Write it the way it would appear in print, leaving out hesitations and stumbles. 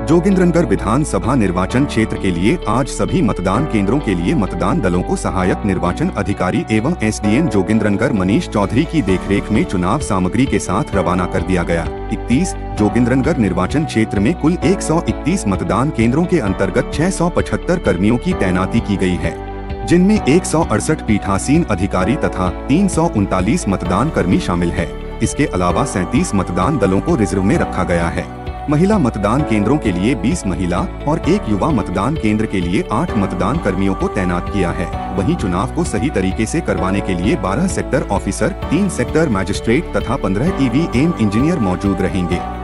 जोगिंद्रनगर विधानसभा निर्वाचन क्षेत्र के लिए आज सभी मतदान केंद्रों के लिए मतदान दलों को सहायक निर्वाचन अधिकारी एवं एसडीएम जोगिंद्रनगर मनीष चौधरी की देखरेख में चुनाव सामग्री के साथ रवाना कर दिया गया। 31 जोगिंद्रनगर निर्वाचन क्षेत्र में कुल 131 मतदान केंद्रों के अंतर्गत 675 कर्मियों की तैनाती की गई है, जिनमें 168 पीठासीन अधिकारी तथा 339 मतदान कर्मी शामिल है। इसके अलावा 37 मतदान दलों को रिजर्व में रखा गया है। महिला मतदान केंद्रों के लिए 20 महिला और 1 युवा मतदान केंद्र के लिए 8 मतदान कर्मियों को तैनात किया है। वहीं चुनाव को सही तरीके से करवाने के लिए 12 सेक्टर ऑफिसर, 3 सेक्टर मजिस्ट्रेट तथा 15 ईवीएम इंजीनियर मौजूद रहेंगे।